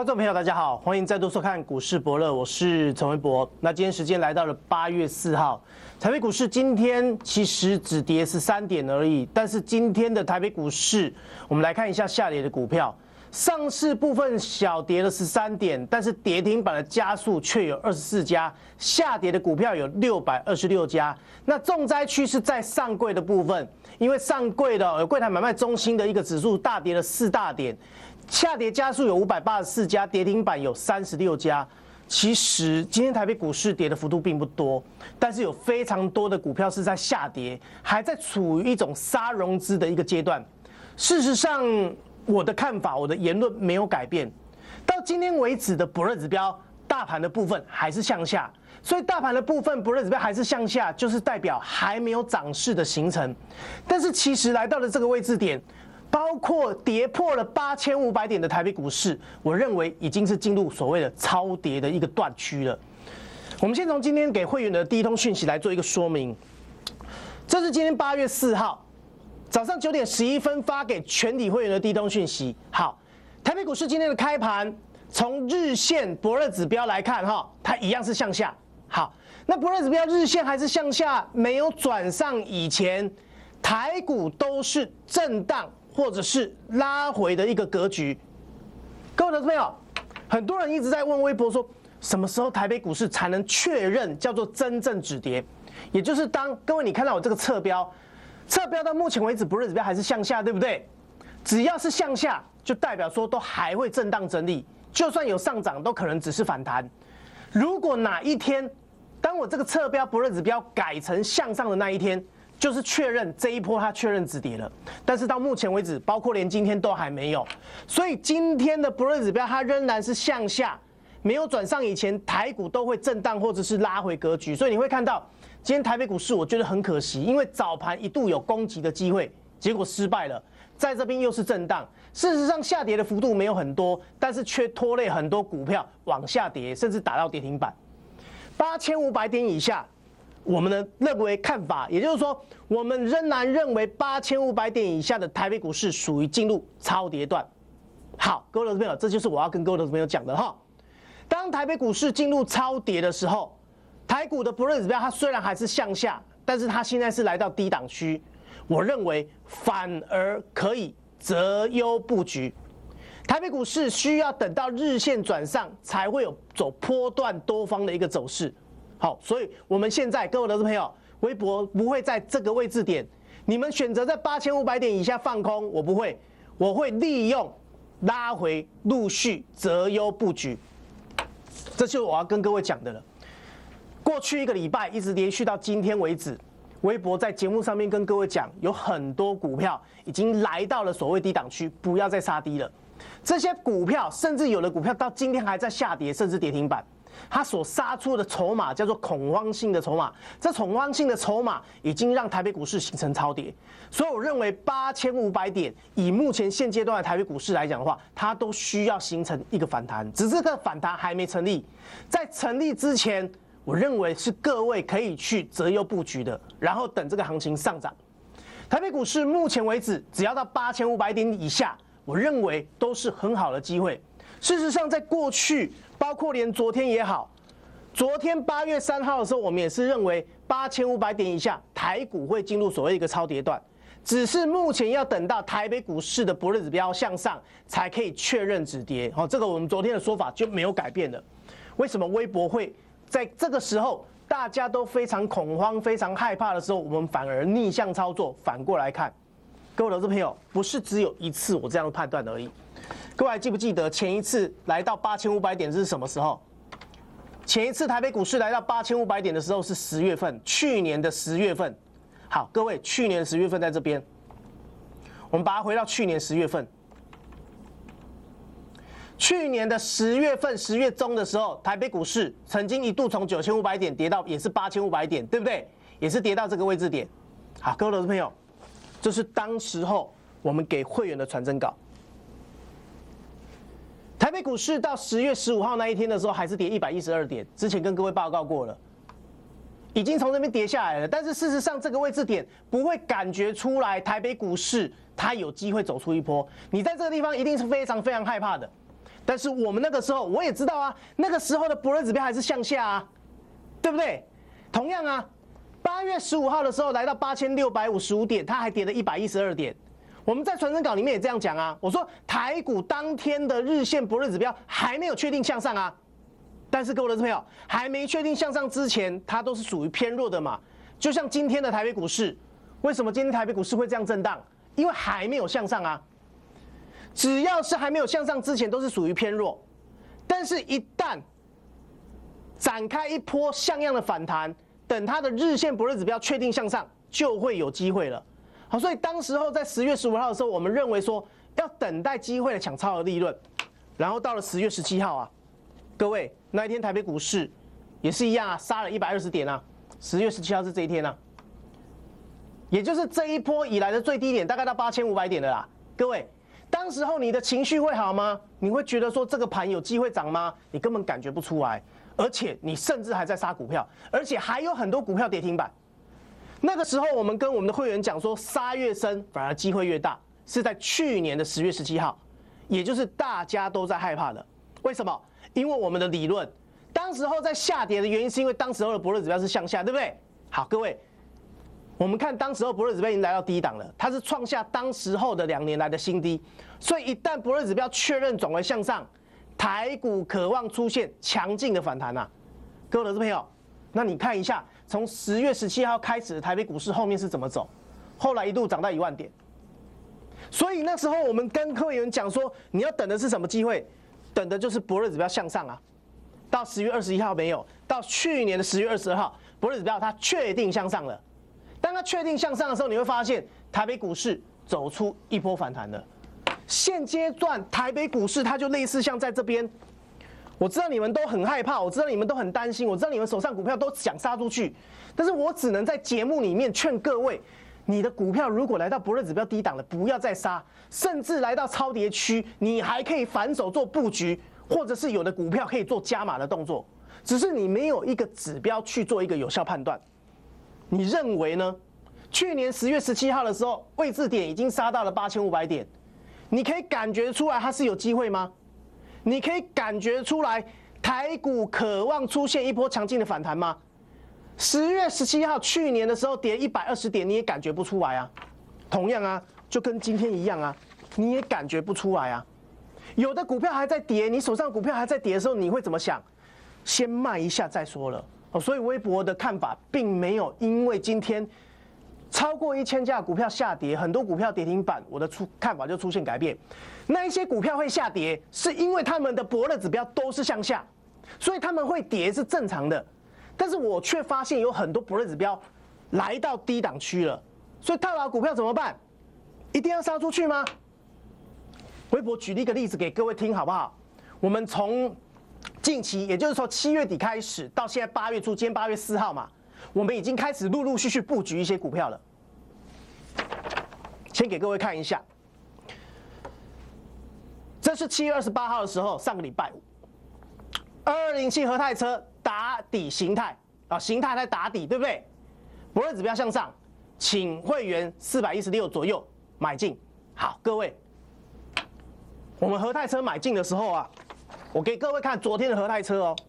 众朋友，大家好，欢迎再度收看股市伯乐，我是陈维博。那今天时间来到了8月4号，台北股市今天其实只跌13点而已，但是今天的台北股市，我们来看一下下跌的股票，上市部分小跌了13点，但是跌停板的家数却有24家，下跌的股票有626家。那重灾区是在上柜的部分，因为上柜的柜台买卖中心的一个指数大跌了4大点。下跌家数有584家，跌停板有36家。其实今天台北股市跌的幅度并不多，但是有非常多的股票是在下跌，还在处于一种杀融资的一个阶段。事实上，我的看法，我的言论没有改变。到今天为止的伯乐指标，大盘的部分还是向下，所以大盘的部分伯乐指标还是向下，就是代表还没有涨势的形成。但是其实来到了这个位置点，包括跌破了8500点的台北股市，我认为已经是进入所谓的超跌的一个断区了。我们先从今天给会员的第一通讯息来做一个说明。这是今天8月4号早上9点11分发给全体会员的第一通讯息。好，台北股市今天的开盘，从日线伯乐指标来看，它一样是向下。好，那伯乐指标日线还是向下，没有转上以前，台股都是震荡或者是拉回的一个格局。各位投资朋友，很多人一直在问微博说，什么时候台北股市才能确认叫做真正止跌？也就是当各位你看到我这个侧标到目前为止伯乐指标还是向下，对不对？只要是向下，就代表说都还会震荡整理，就算有上涨，都可能只是反弹。如果哪一天，当我这个侧标伯乐指标改成向上的那一天，就是确认这一波它确认止跌了，但是到目前为止，包括连今天都还没有，所以今天的伯乐指标它仍然是向下，没有转上以前，台股都会震荡或者是拉回格局，所以你会看到今天台北股市，我觉得很可惜，因为早盘一度有攻击的机会，结果失败了，在这边又是震荡，事实上下跌的幅度没有很多，但是却拖累很多股票往下跌，甚至打到跌停板，8500点以下。我们的认为看法，也就是说，我们仍然认为8500点以下的台北股市属于进入超跌段。好，各位投资朋友，这就是我要跟各位投资朋友讲的哈。当台北股市进入超跌的时候，台股的伯乐指标它虽然还是向下，但是它现在是来到低档区，我认为反而可以择优布局。台北股市需要等到日线转上，才会有走波段多方的一个走势。好，所以我们现在各位投资朋友，微博不会在这个位置点，你们选择在8500点以下放空，我不会，我会利用拉回陆续择优布局，这就是我要跟各位讲的了。过去1个礼拜一直连续到今天为止，微博在节目上面跟各位讲，有很多股票已经来到了所谓低档区，不要再杀低了。这些股票，甚至有的股票到今天还在下跌，甚至跌停板。它所杀出的筹码叫做恐慌性的筹码，这恐慌性的筹码已经让台北股市形成超跌，所以我认为8500点以目前现阶段的台北股市来讲的话，它都需要形成一个反弹，只是这个反弹还没成立，在成立之前，我认为是各位可以去择优布局的，然后等这个行情上涨。台北股市目前为止，只要到8500点以下，我认为都是很好的机会。事实上，在过去，包括连昨天也好，昨天8月3号的时候，我们也是认为8500点以下，台股会进入所谓一个超跌段，只是目前要等到台北股市的伯乐指标向上，才可以确认止跌。这个我们昨天的说法就没有改变了。为什么微博会在这个时候大家都非常恐慌、非常害怕的时候，我们反而逆向操作，反过来看？各位投资朋友，不是只有一次我这样的判断而已。各位还记不记得前一次来到8500点是什么时候？前一次台北股市来到8500点的时候是10月份，去年的10月份。好，各位，去年10月份在这边，我们把它回到去年10月份。去年的10月份，10月中的时候，台北股市曾经一度从9500点跌到也是8500点，对不对？也是跌到这个位置点。好，各位投资朋友，这是当时候我们给会员的传真稿。台北股市到10月15号那一天的时候，还是跌112点，之前跟各位报告过了，已经从这边跌下来了。但是事实上，这个位置点不会感觉出来，台北股市它有机会走出一波。你在这个地方一定是非常非常害怕的。 但是我们那个时候我也知道啊，那个时候的伯乐指标还是向下啊，对不对？同样啊，8月15号的时候来到8655点，它还跌了112点。我们在传真稿里面也这样讲啊，我说台股当天的日线伯乐指标还没有确定向上啊，但是各位的朋友，还没确定向上之前，它都是属于偏弱的嘛。就像今天的台北股市，为什么今天台北股市会这样震荡？因为还没有向上啊。只要是还没有向上之前，都是属于偏弱。但是，一旦展开一波像样的反弹，等它的日线伯乐指标确定向上，就会有机会了。好，所以当时候在10月15号的时候，我们认为说要等待机会的抢超额利润。然后到了10月17号啊，各位那一天台北股市也是一样啊，杀了120点啊。10月17号是这一天啊，也就是这一波以来的最低点，大概到8500点了啦。各位，当时候你的情绪会好吗？你会觉得说这个盘有机会涨吗？你根本感觉不出来，而且你甚至还在杀股票，而且还有很多股票跌停板。那个时候我们跟我们的会员讲说，杀越深反而机会越大，是在去年的10月17号，也就是大家都在害怕的。为什么？因为我们的理论，当时候在下跌的原因是因为当时候的伯乐指标是向下，对不对？好，各位，我们看当时候伯乐指标已经来到低档了，它是创下当时候的2年来的新低，所以一旦伯乐指标确认转为向上，台股渴望出现强劲的反弹啊！各位投资朋友，那你看一下，从10月17号开始的台北股市后面是怎么走？后来一度涨到1万点，所以那时候我们跟会员讲说，你要等的是什么机会？等的就是伯乐指标向上啊！到10月21号没有，到去年的10月22号，伯乐指标它确定向上了。当它确定向上的时候，你会发现台北股市走出一波反弹了。现阶段台北股市它就类似像在这边，我知道你们都很害怕，我知道你们都很担心，我知道你们手上股票都想杀出去，但是我只能在节目里面劝各位，你的股票如果来到伯乐指标低档了，不要再杀，甚至来到超跌区，你还可以反手做布局，或者是有的股票可以做加码的动作，只是你没有一个指标去做一个有效判断。你认为呢？去年10月17号的时候，位置点已经杀到了8500点，你可以感觉出来它是有机会吗？你可以感觉出来台股渴望出现一波强劲的反弹吗？10月17号去年的时候跌120点，你也感觉不出来啊。同样啊，就跟今天一样啊，你也感觉不出来啊。有的股票还在跌，你手上股票还在跌的时候，你会怎么想？先卖一下再说了。所以微博的看法并没有因为今天超过1000家股票下跌，很多股票跌停板，我的看法就出现改变。那一些股票会下跌，是因为他们的伯乐指标都是向下，所以他们会跌是正常的。但是我却发现有很多伯乐指标来到低档区了，所以套牢股票怎么办？一定要杀出去吗？微博举例一个例子给各位听好不好？我们从近期，也就是说7月底开始到现在8月初，今天8月4号嘛，我们已经开始陆陆续续布局一些股票了。先给各位看一下，这是7月28号的时候，上个礼拜2207和泰车打底形态啊，形态在打底，对不对？伯乐指标向上，请会员416左右买进。好，各位，我们和泰车买进的时候啊，我给各位看昨天的和泰车哦，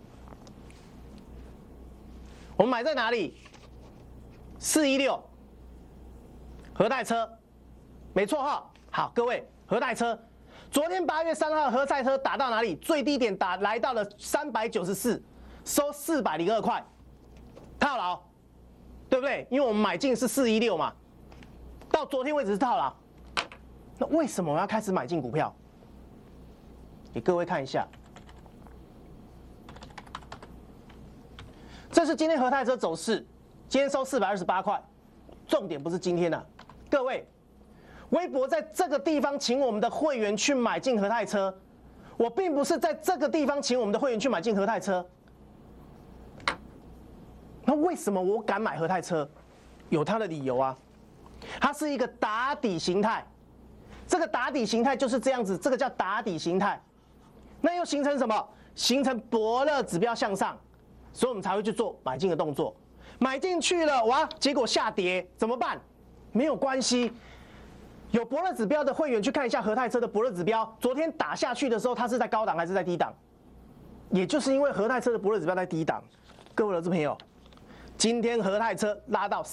我们买在哪里？416，和泰车，没错哈。好，各位，和泰车，昨天8月3号和泰车打到哪里？最低点来到了394，收402块，套牢，对不对？因为我们买进是416嘛，到昨天为止是套牢。那为什么我要开始买进股票？给各位看一下，这是今天和泰车走势，今天收428块，重点不是今天啊，各位，微博在这个地方请我们的会员去买进和泰车，我并不是在这个地方请我们的会员去买进和泰车。那为什么我敢买和泰车？有它的理由啊，它是一个打底形态，这个打底形态就是这样子，这个叫打底形态。那又形成什么？形成伯乐指标向上，所以我们才会去做买进的动作。买进去了，哇，结果下跌怎么办？没有关系， 有伯乐指标的会员去看一下和泰车的伯乐指标，昨天打下去的时候，它是在高档还是在低档？也就是因为和泰车的伯乐指标在低档，各位投资朋友，今天和泰车拉到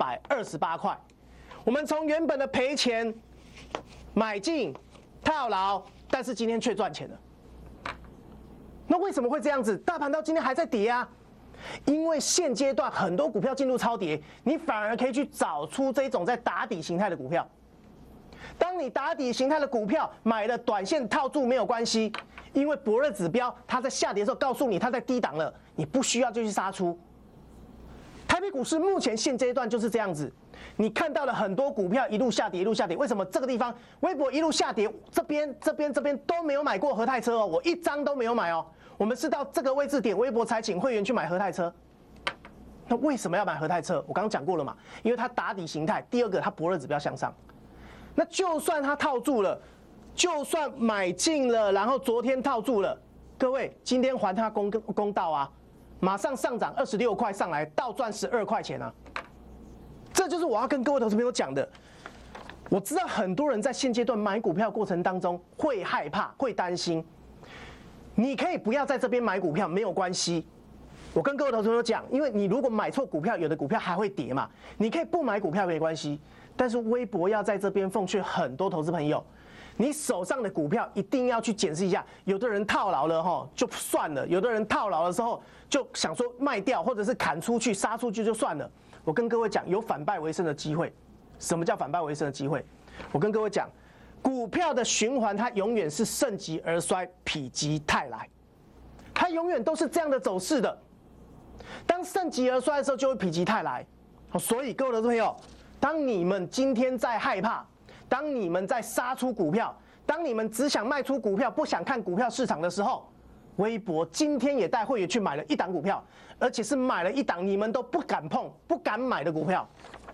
428块，我们从原本的赔钱买进套牢，但是今天却赚钱了。那为什么会这样子？大盘到今天还在跌啊？因为现阶段很多股票进入超跌，你反而可以去找出这种在打底形态的股票。当你打底形态的股票买了短线套住没有关系，因为伯乐指标它在下跌的时候告诉你它在低档了，你不需要就去杀出。台北股市目前现阶段就是这样子，你看到了很多股票一路下跌，一路下跌。为什么这个地方微博一路下跌？这边都没有买过和泰车哦，我一张都没有买哦。我们是到这个位置点，微博才请会员去买和泰车。那为什么要买和泰车？我刚刚讲过了嘛，因为它打底形态，第二个它伯乐指标向上。那就算它套住了，就算买进了，然后昨天套住了，各位今天还它公道啊，马上上涨26块上来，倒赚12块钱啊！这就是我要跟各位投资朋友讲的。我知道很多人在现阶段买股票过程当中会害怕、会担心，你可以不要在这边买股票，没有关系。我跟各位投资朋友讲，因为你如果买错股票，有的股票还会跌嘛，你可以不买股票没关系。但是微博要在这边奉劝很多投资朋友，你手上的股票一定要去检视一下。有的人套牢了哈就算了，有的人套牢的时候就想说卖掉，或者是砍出去、杀出去就算了。我跟各位讲，有反败为胜的机会。什么叫反败为胜的机会？我跟各位讲，股票的循环它永远是盛极而衰，否极泰来，它永远都是这样的走势的。当盛极而衰的时候，就会否极泰来。所以各位投资朋友，当你们今天在害怕，当你们在杀出股票，当你们只想卖出股票，不想看股票市场的时候，微博今天也带会员去买了一档股票，而且是买了一档你们都不敢碰、不敢买的股票。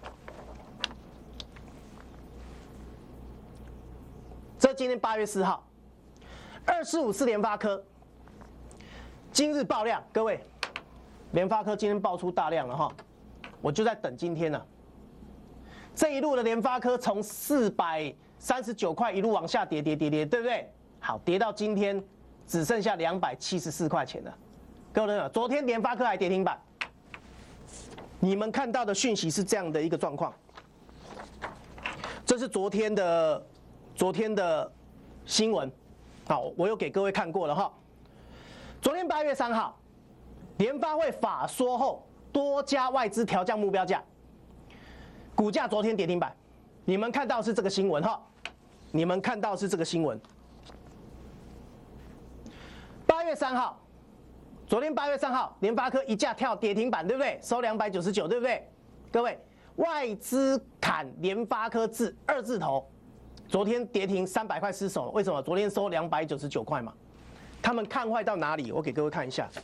这今天8月4号，2454联发科今日爆量，各位，联发科今天爆出大量了哈，我就在等今天呢。这一路的联发科从439块一路往下跌，对不对？好，跌到今天只剩下274块钱了。各位朋友，昨天联发科还跌停板，你们看到的讯息是这样的一个状况。这是昨天的新闻，好，我有给各位看过了哈。昨天8月3号，联发会法说后，多家外资调降目标价。股价昨天跌停板，你们看到是这个新闻哈，你们看到是这个新闻。8月3号，昨天8月3号，联发科一价跳跌停板，对不对？收299，对不对？各位，外资砍联发科至2字头，昨天跌停300块失手，为什么？昨天收299块嘛。他们看坏到哪里？我给各位看一下，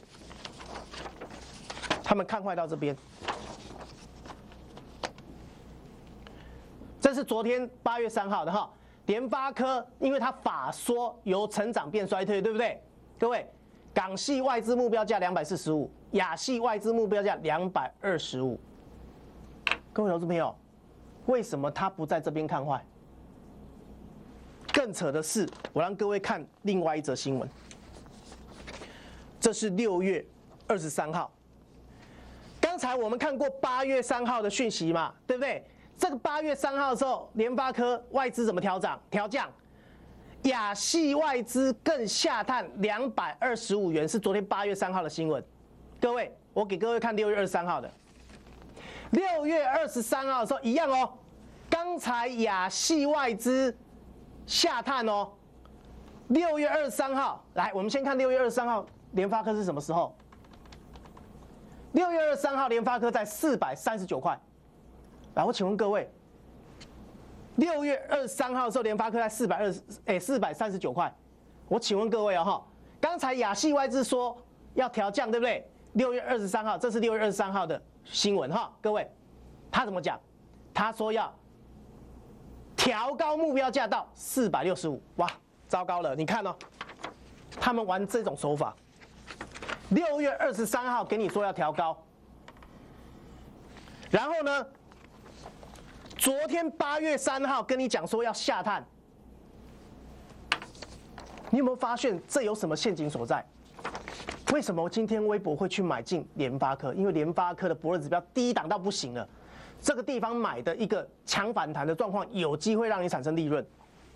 他们看坏到这边。这是昨天8月3号的哈，联发科因为它法说由成长变衰退，对不对？各位，港系外资目标价245，亚系外资目标价225。各位投资朋友，为什么它不在这边看坏？更扯的是，我让各位看另外一则新闻。这是6月23号，刚才我们看过8月3号的讯息嘛，对不对？这个8月3号的时候，联发科外资怎么调降？亚系外资更下探225元，是昨天8月3号的新闻。各位，我给各位看6月23号的。6月23号的时候一样哦，刚才亚系外资下探哦。6月23号，来，我们先看6月23号联发科是什么时候？6月23号联发科在439块。来，我请问各位，6月23号的时候，联发科在439块。我请问各位哦哈，刚才亚系外资说要调降，对不对？6月23号，这是6月23号的新闻哈，各位，他怎么讲？他说要调高目标价到465，哇，糟糕了！你看哦，他们玩这种手法。6月23号给你说要调高，然后呢？ 昨天8月3号跟你讲说要下探，你有没有发现这有什么陷阱所在？为什么今天微博会去买进联发科？因为联发科的伯乐指标低档到不行了，这个地方买的一个强反弹的状况，有机会让你产生利润。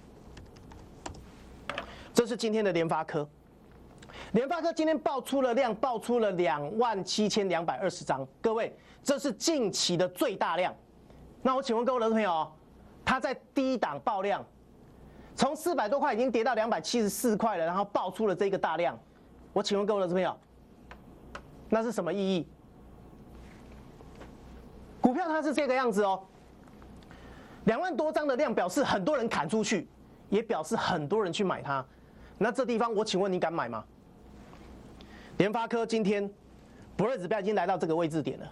这是今天的联发科。联发科今天爆出了量，爆出了27220张，各位，这是近期的最大量。那我请问各位的朋友，它在低档爆量，从400多块已经跌到274块了，然后爆出了这个大量。我请问各位的朋友，那是什么意义？股票它是这个样子哦，2万多张的量表示很多人砍出去，也表示很多人去买它。那这地方我请问你敢买吗？联发科今天伯乐指标已经来到这个位置点了，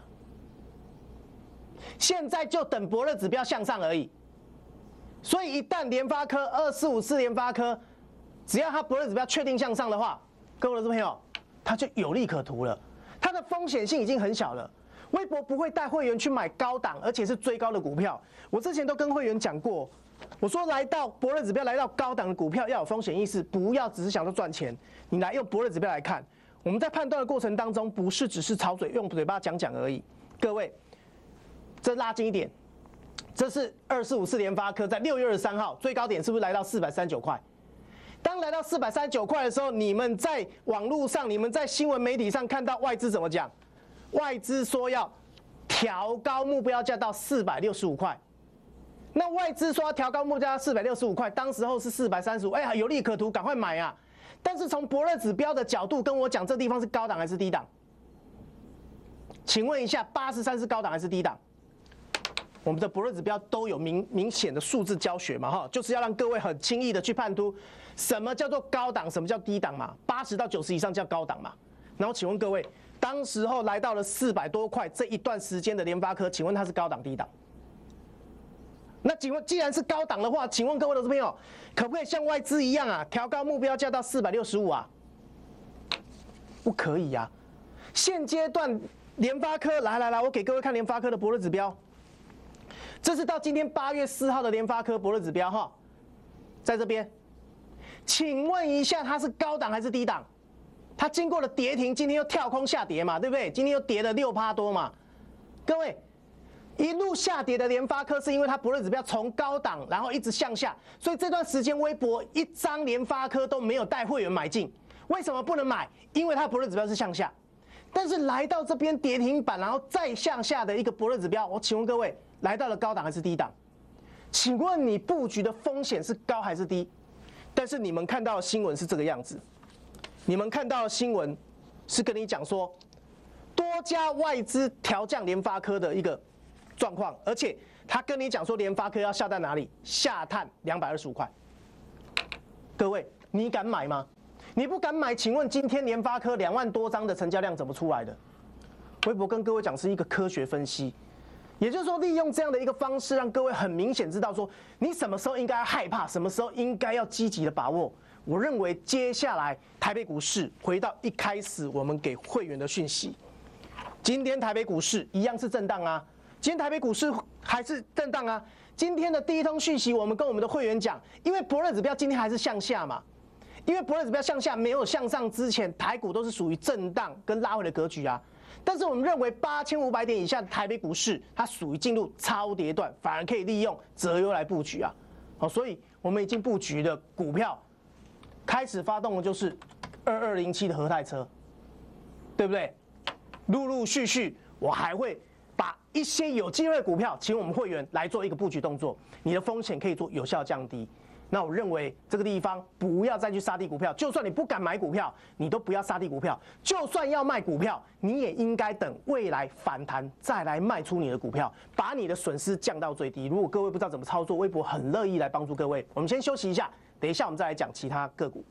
现在就等伯乐指标向上而已。所以一旦联发科2454联发科，只要它伯乐指标确定向上的话，各位的朋友，它就有利可图了，它的风险性已经很小了。微博不会带会员去买高档，而且是追高的股票。我之前都跟会员讲过，我说来到伯乐指标，来到高档的股票要有风险意识，不要只是想着赚钱。你来用伯乐指标来看，我们在判断的过程当中，不是只是吵嘴用嘴巴讲讲而已。各位，这拉近一点，这是2454联发科在6月23号最高点是不是来到439块？当来到439块的时候，你们在网络上、你们在新闻媒体上看到外资怎么讲？外资说要调高目标价到465块。那外资说要调高目标价465块，当时候是435，哎呀，有利可图，赶快买啊！但是从伯乐指标的角度跟我讲，这地方是高档还是低档？请问一下，83是高档还是低档？我们的伯乐指标都有明显的数字教学嘛，哈，就是要让各位很轻易的去判读什么叫做高档，什么叫低档嘛。80到90以上叫高档嘛。然后请问各位，当时候来到了400多块这一段时间的联发科，请问它是高档低档？那请问既然是高档的话，请问各位的朋友，可不可以像外资一样啊，调高目标价到465啊？不可以啊。现阶段联发科，来，我给各位看联发科的伯乐指标。这是到今天8月4号的联发科伯乐指标哈，在这边，请问一下，它是高档还是低档？它经过了跌停，今天又跳空下跌嘛，对不对？今天又跌了6%多嘛。各位，一路下跌的联发科是因为它伯乐指标从高档然后一直向下，所以这段时间微博一张联发科都没有带会员买进。为什么不能买？因为它伯乐指标是向下。但是来到这边跌停板，然后再向下的一个伯乐指标，我请问各位，来到了高档还是低档？请问你布局的风险是高还是低？但是你们看到的新闻是这个样子，你们看到的新闻是跟你讲说，多家外资调降联发科的一个状况，而且他跟你讲说联发科要下探哪里？下探225块。各位，你敢买吗？你不敢买，请问今天联发科2万多张的成交量怎么出来的？微博跟各位讲是一个科学分析，也就是说利用这样的一个方式，让各位很明显知道说你什么时候应该要害怕，什么时候应该要积极的把握。我认为接下来台北股市回到一开始我们给会员的讯息，今天台北股市一样是震荡啊，今天台北股市还是震荡啊。今天的第一通讯息，我们跟我们的会员讲，因为伯乐指标今天还是向下嘛。因为伯乐指标向下没有向上之前，台股都是属于震荡跟拉回的格局啊。但是我们认为8500点以下的台北股市，它属于进入超跌段，反而可以利用择优来布局啊。好，所以我们已经布局的股票，开始发动的就是2207的和泰车，对不对？陆陆续续，我还会把一些有机会的股票，请我们会员来做一个布局动作，你的风险可以做有效降低。那我认为这个地方不要再去杀低股票，就算你不敢买股票，你都不要杀低股票。就算要卖股票，你也应该等未来反弹再来卖出你的股票，把你的损失降到最低。如果各位不知道怎么操作，微博很乐意来帮助各位。我们先休息一下，等一下我们再来讲其他个股。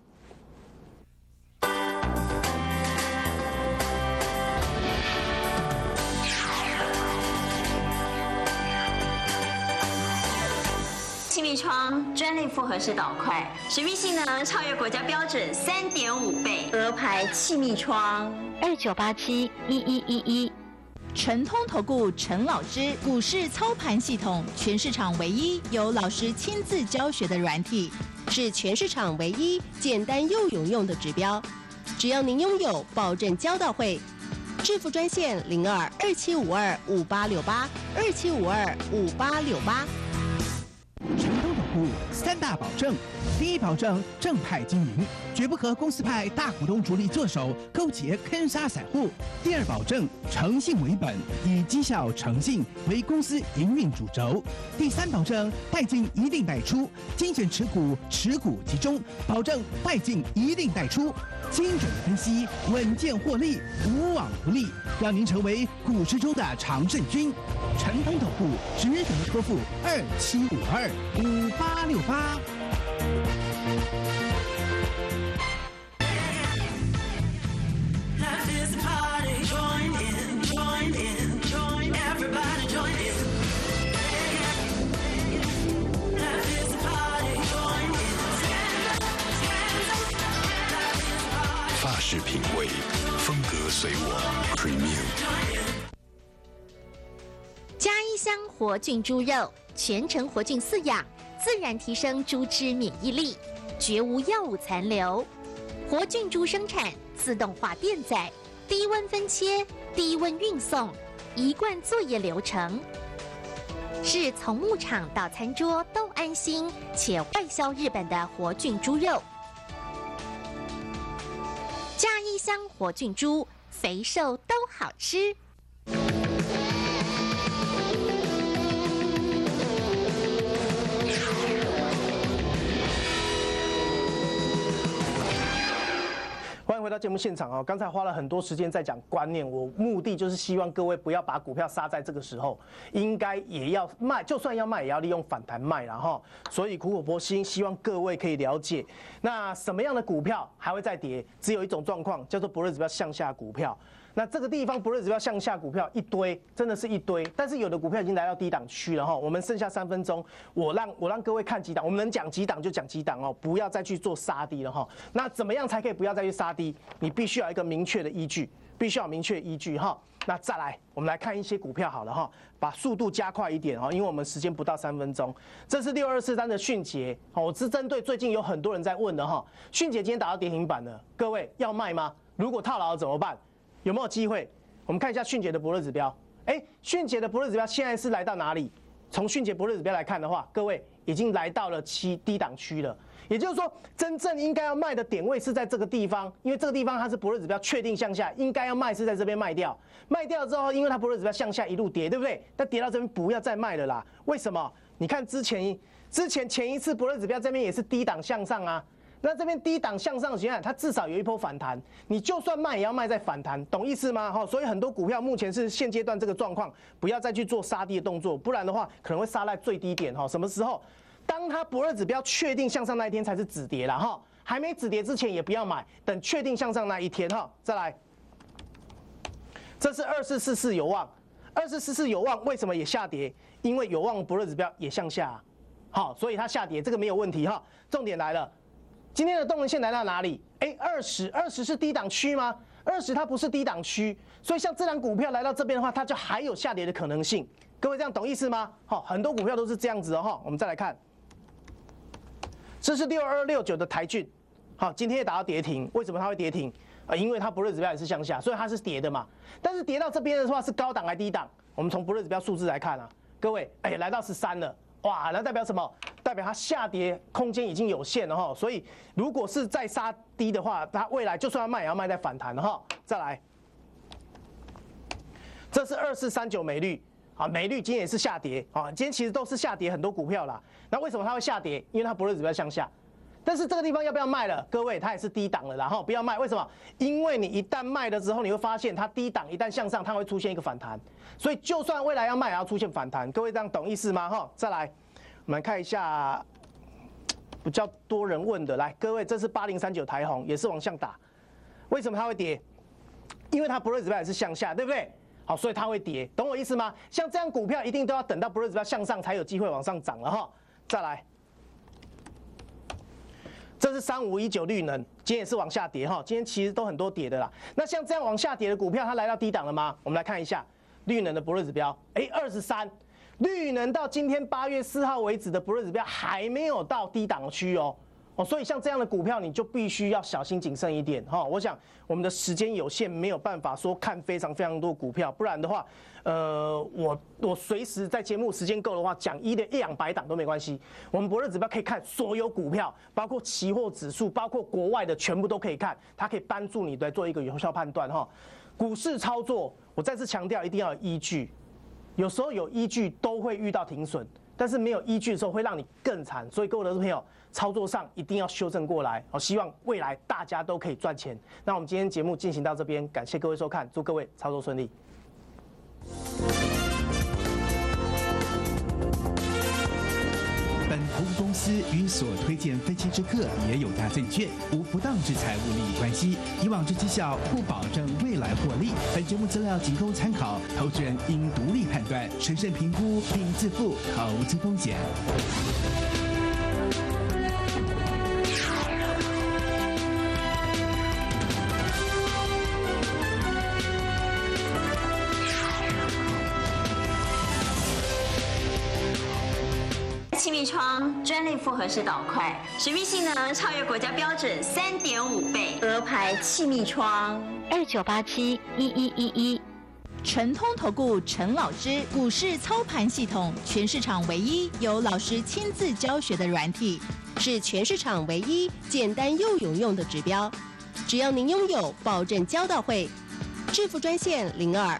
气密窗专利复合式导块，水密性能超越国家标准3.5倍。鹅牌气密窗，29871111。 陈通投顾陈老师股市操盘系统，全市场唯一由老师亲自教学的软体， 是全市场唯一简单又有用的指标。只要您拥有，保证交到会。致富专线02-2752-5868，2752-5868。 成功投顾3大保证：第一，保证正派经营，绝不和公司派大股东主力做手勾结坑杀散户；第二，保证诚信为本，以绩效诚信为公司营运主轴；第三，保证带进一定带出，精选持股，持股集中，保证带进一定带出。精准的分析，稳健获利，无往不利，让您成为股市中的常胜军。陈通投顾值得托付2752-5868。 法式品味，风格随我 Premium。 嘉一香活菌猪肉，全程活菌饲养，自然提升猪只免疫力，绝无药物残留。活菌猪生产自动化电载，低温分切，低温运送，一贯作业流程，是从牧场到餐桌都安心且外销日本的活菌猪肉。嘉一香活菌猪，肥瘦都好吃。 欢迎回到节目现场哦！刚才花了很多时间在讲观念，我目的就是希望各位不要把股票杀在这个时候，应该也要卖，就算要卖，也要利用反弹卖啦哈。所以苦口婆心，希望各位可以了解，那什么样的股票还会再跌？只有一种状况，叫做不日指标向下股票。那这个地方不日指标向下股票一堆，真的是一堆，但是有的股票已经来到低档区了哈。我们剩下3分钟，我让各位看几档，我们能讲几档就讲几档哦，不要再去做杀低了哈。那怎么样才可以不要再去杀低？你必须要有一个明确的依据，必须要有明确的依据哈。那再来，我们来看一些股票好了哈，把速度加快一点哈，因为我们时间不到3分钟。这是6243的迅捷，我是针对最近有很多人在问的哈，迅捷今天打到跌停板了，各位要卖吗？如果套牢了怎么办？有没有机会？我们看一下迅捷的伯乐指标。迅捷的伯乐指标现在是来到哪里？从迅捷伯乐指标来看的话，各位已经来到了低档区了。也就是说，真正应该要卖的点位是在这个地方，因为这个地方它是伯乐指标确定向下，应该要卖是在这边卖掉。卖掉之后，因为它伯乐指标向下一路跌，对不对？但跌到这边不要再卖了啦。为什么？你看前一次伯乐指标这边也是低档向上啊。那这边低档向上的情况，它至少有一波反弹，你就算卖也要卖在反弹，懂意思吗？所以很多股票目前是现阶段这个状况，不要再去做杀低的动作，不然的话可能会杀在最低点什么时候？当它伯乐指标确定向上那一天才是止跌啦还没止跌之前也不要买，等确定向上那一天再来，这是2444有望，2444有望为什么也下跌？因为有望伯乐指标也向下所以它下跌这个没有问题重点来了。今天的动能线来到哪里？20是低档区吗？20它不是低档区，所以像这档股票来到这边的话，它就还有下跌的可能性。各位这样懂意思吗？很多股票都是这样子我们再来看，这是6269的台骏，今天也打到跌停，为什么它会跌停？因为它不日指标也是向下，所以它是跌的嘛。但是跌到这边的话是高档还低档？我们从不日指标数字来看各位来到13了。哇，那代表什么？代表它下跌空间已经有限了所以如果是再杀低的话，它未来就算要卖也要卖在反弹了再来，这是2439美绿美绿今天也是下跌今天其实都是下跌很多股票啦。那为什么它会下跌？因为它伯乐指标向下。但是这个地方要不要卖了？各位，它也是低档了啦不要卖。为什么？因为你一旦卖了之后，你会发现它低档一旦向上，它会出现一个反弹。所以就算未来要卖，也要出现反弹。各位这样懂意思吗？再来，我们来看一下比较多人问的，来，各位，这是8039台宏，也是往上打。为什么它会跌？因为它伯乐指标也是向下，对不对？所以它会跌，懂我意思吗？像这样股票一定都要等到伯乐指标向上才有机会往上涨了再来。这是3519绿能，今天也是往下跌今天其实都很多跌的啦。那像这样往下跌的股票，它来到低档了吗？我们来看一下绿能的薄弱指标，23，绿能到今天8月4号为止的薄弱指标还没有到低档区哦。所以像这样的股票，你就必须要小心谨慎一点哈。我想我们的时间有限，没有办法说看非常多股票，不然的话，我随时在节目时间够的话，讲100档都没关系。我们薄弱指标可以看所有股票，包括期货指数，包括国外的，全部都可以看，它可以帮助你来做一个有效判断哈。股市操作，我再次强调，一定要有依据，有时候有依据都会遇到停损。但是没有依据的时候会让你更惨，所以各位投资朋友操作上一定要修正过来。希望未来大家都可以赚钱。那我们今天节目进行到这边，感谢各位收看，祝各位操作顺利。 本投资公司与所推荐分期之客也有大证券，无不当之财务利益关系。以往之绩效不保证未来获利。本节目资料仅供参考，投资人应独立判断、审慎评估并自负投资风险。 气密窗专利复合式导块，水密性能超越国家标准3.5倍。鹅牌气密窗 29871111。 陈通投顾陈老师股市操盘系统，全市场唯一由老师亲自教学的软体， 是全市场唯一简单又有用的指标。只要您拥有，保证交到会。致富专线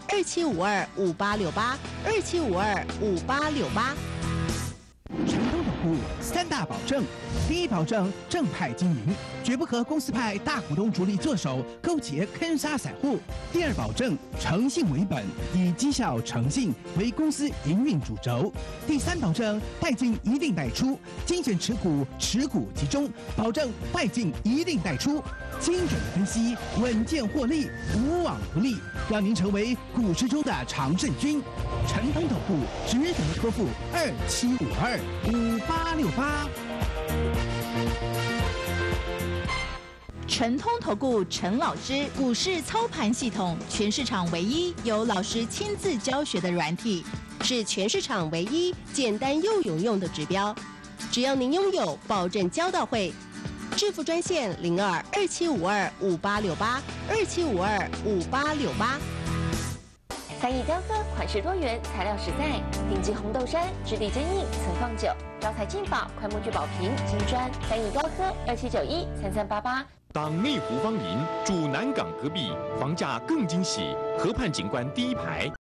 02-2752-5868，2752-5868。 成功投顾3大保证：第一保证正派经营，绝不和公司派大股东主力做手，勾结坑杀散户；第二保证诚信为本，以绩效诚信为公司营运主轴；第三保证带进一定带出，精选持股，持股集中，保证带进一定带出。精准的分析，稳健获利，无往不利，让您成为股市中的常胜军。陈通投顾值得托付2752-5868。 陈通投顾陈老师股市操盘系统，全市场唯一由老师亲自教学的软体， 是全市场唯一简单又有用的指标。只要您拥有，保证交到会。致富专线02-2752-5868，2752-5868。 3亿雕刻，款式多元，材料实在，顶级红豆杉，质地坚硬，存放久，招财进宝，快木聚宝瓶，金砖，3亿雕刻，2791-3388。 当内湖芳林住南港隔壁，房价更惊喜，河畔景观第一排。